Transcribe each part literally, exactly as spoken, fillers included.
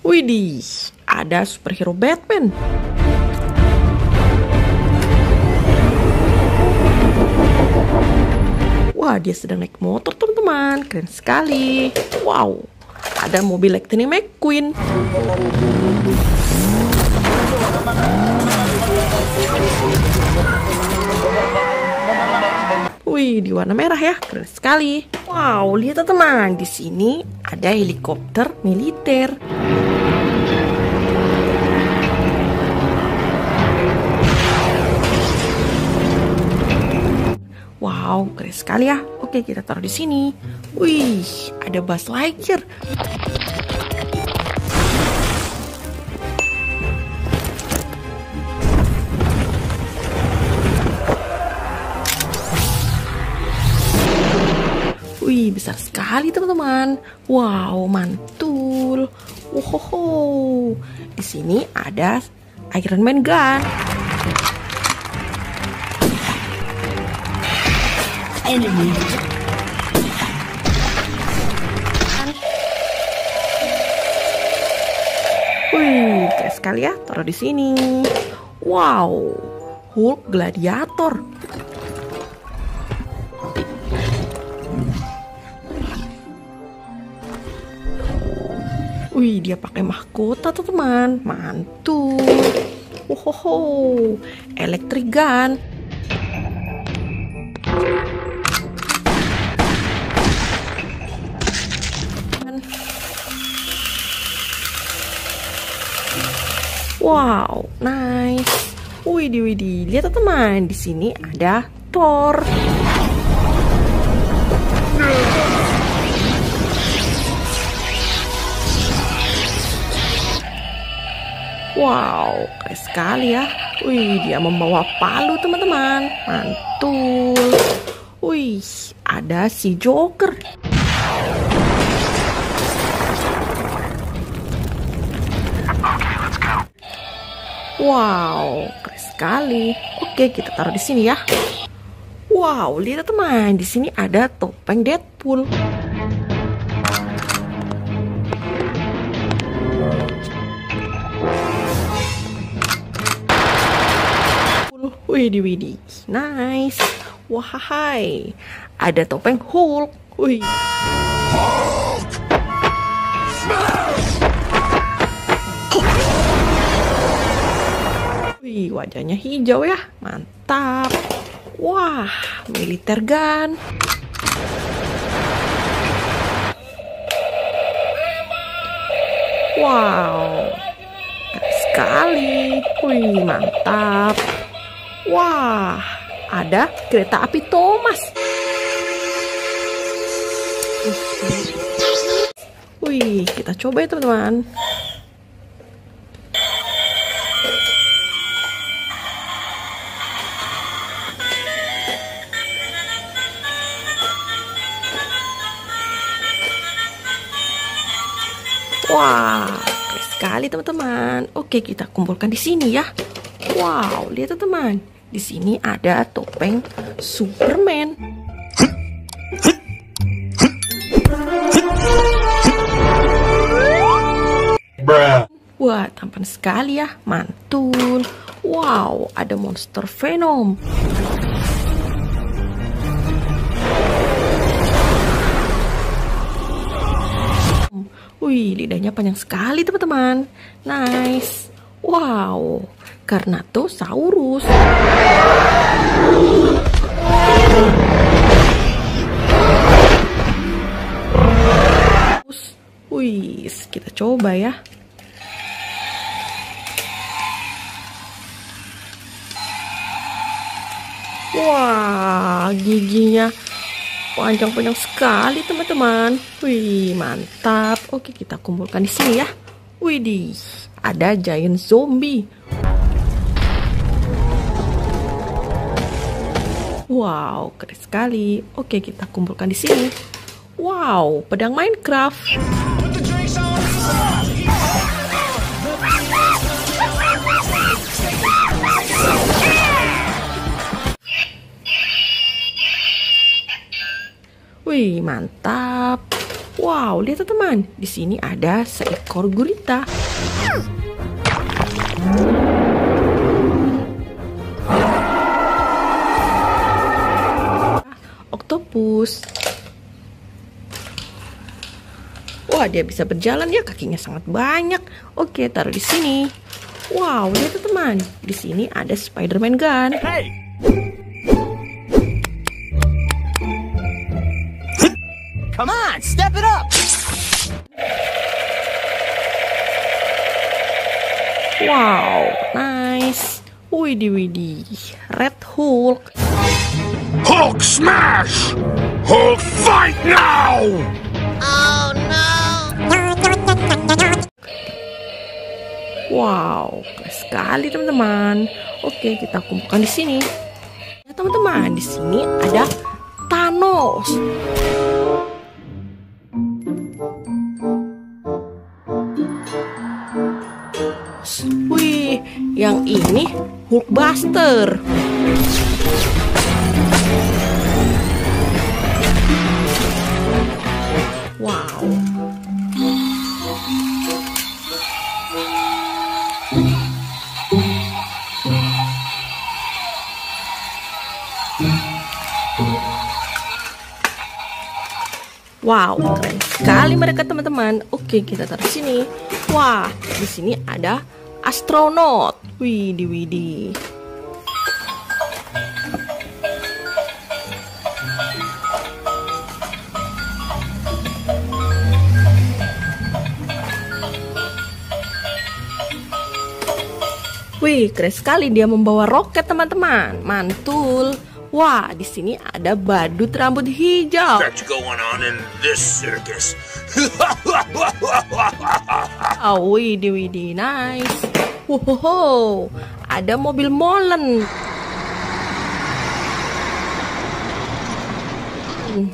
Widih, ada superhero Batman. Wah, dia sedang naik motor, teman-teman. Keren sekali. Wow, ada mobil Lightning McQueen. Wih, di warna merah ya, keren sekali. Wow, lihat teman-teman, di sini ada helikopter militer. Wow, keren sekali ya. Oke, kita taruh di sini. Wih, ada Buzz Lightyear. Wih, besar sekali teman-teman. Wow, mantul. Wohoho. Di sini ada Iron Man gun. Enemy. Wih, keren sekali ya. Taruh di sini. Wow, Hulk gladiator. Wih, dia pakai mahkota tuh teman, mantul. Wohoho, electric gun. Wow, nice. Widih, widih, lihat teman, di sini ada Thor. Wow, keren sekali ya. Wih, dia membawa palu teman-teman. Mantul. Wih, ada si Joker. Wow, keren sekali. Oke, kita taruh di sini ya. Wow, lihat teman, di sini ada topeng Deadpool. Widih, widih, nice. Wahai, ada topeng Hulk. Wih. Wih, wajahnya hijau ya, mantap. Wah, militer gun. Wow, keren sekali. Wih, mantap. Wah, ada kereta api Thomas. Wih, kita coba ya teman-teman. Wah, keren sekali teman-teman. Oke, kita kumpulkan di sini ya. Wow, lihat teman. Di sini ada topeng Superman. Wah, tampan sekali ya, mantul. Wow, ada monster Venom. Wih, lidahnya panjang sekali teman-teman. Nice. Wow, Carnotaurus. Wih, kita coba ya. Wah, giginya panjang-panjang sekali teman-teman. Wih, mantap. Oke, kita kumpulkan di sini ya. Widih, ada giant zombie. Wow, keren sekali. Oke, kita kumpulkan di sini. Wow, pedang Minecraft. Wih, mantap. Wow, Wow, lihat teman, di sini ada seekor gurita. Oktopus. Wah, dia bisa berjalan ya, kakinya sangat banyak. Oke, taruh di sini. Wow, lihat teman, di sini ada Spider-Man gun. Hey. Come on, step it up. Wow, nice. Widih, widih. Red Hulk. Hulk smash! Hulk fight now! Oh no. Wow, keren sekali teman-teman. Oke, kita kumpulkan di sini. Ya, teman-teman, di sini ada Thanos. Wih, yang ini Hulkbuster. Wow. Wow, keren sekali mereka teman-teman. Oke, kita taruh sini. Wah, di sini ada astronot. Widih, widih. Wih, keren sekali dia membawa roket teman-teman. Mantul. Wah, di sini ada badut rambut hijau. What's going on in this circus? Oh, widih, widih, nice. Wow, ada mobil molen. Hmm.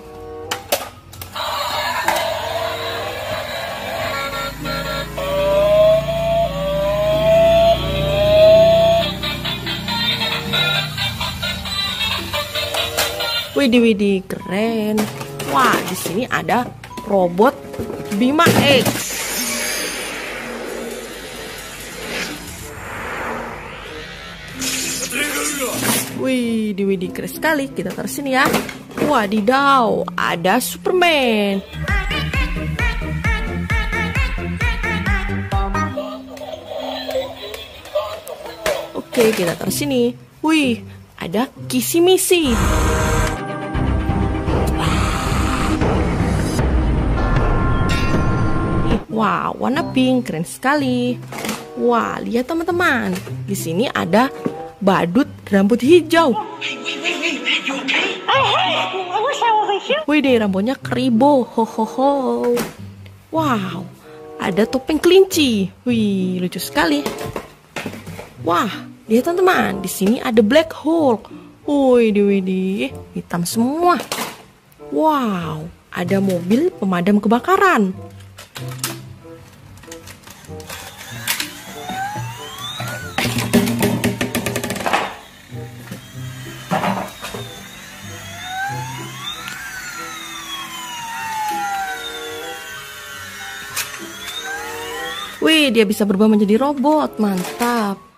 Widih, widih, keren. Wah, di sini ada robot Bima X. Widih, widih, keren sekali. Kita taruh sini ya. Wadidaw, ada Superman. Oke, kita taruh sini. Wih, ada Kisi Misi. Wow, warna pink, keren sekali. Wah, lihat teman-teman. Di sini ada badut rambut hijau. Wih deh, rambutnya keribo. Ho ho ho. Wow, ada topeng kelinci. Wih, lucu sekali. Wah, lihat teman-teman. Di sini ada Black Hulk. Wih, wih, wih, hitam semua. Wow, ada mobil pemadam kebakaran. Wih, dia bisa berubah menjadi robot. Mantap.